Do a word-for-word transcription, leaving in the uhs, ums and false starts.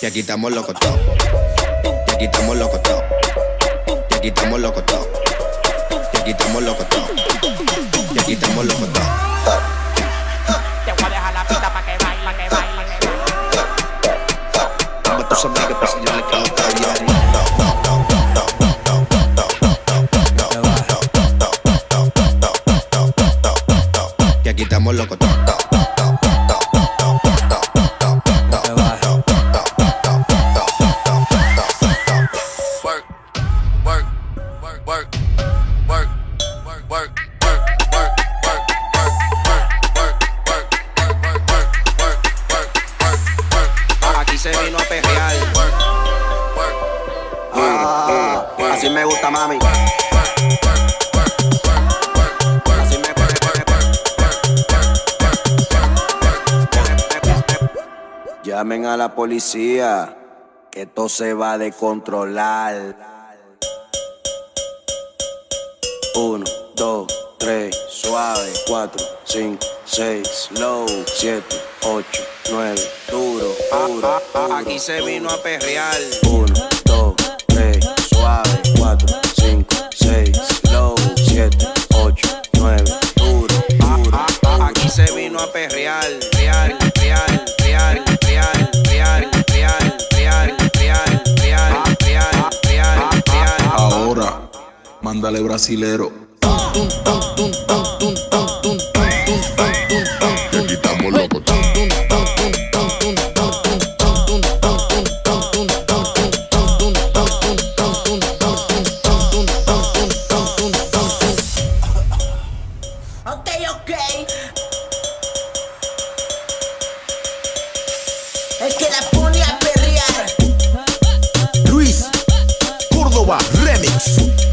Y aquí estamos locos todos. Y aquí estamos locos todos. Y aquí estamos locos todos. Y aquí estamos locos todos. Y aquí estamos locos todos. Te voy a dejar la pista pa' que baile, pa' que baile, que baile. Como tú sabes que pues yo le quedo diario. Y aquí estamos locos todos. Aquí se vino a perrear. Ah, así me gusta, mami. Así me Llamen a la policía, que esto se va a descontrolar. Uno, dos, tres, suave. Cuatro, cinco, seis, low. Siete, ocho, nueve, duro, duro, duro. Aquí se vino a perrear. Uno, dos, tres, suave. Cuatro, cinco, seis, low. Siete, ocho, nueve, duro, duro, duro. Aquí se vino a perrear. Real, real, real, real, real, real, real, real, real, real, real, real. Ahora, mándale brasilero. Y aquí estamos locos todos. Ok, ok. El que la pone a perrear. Luis Córdoba Remix.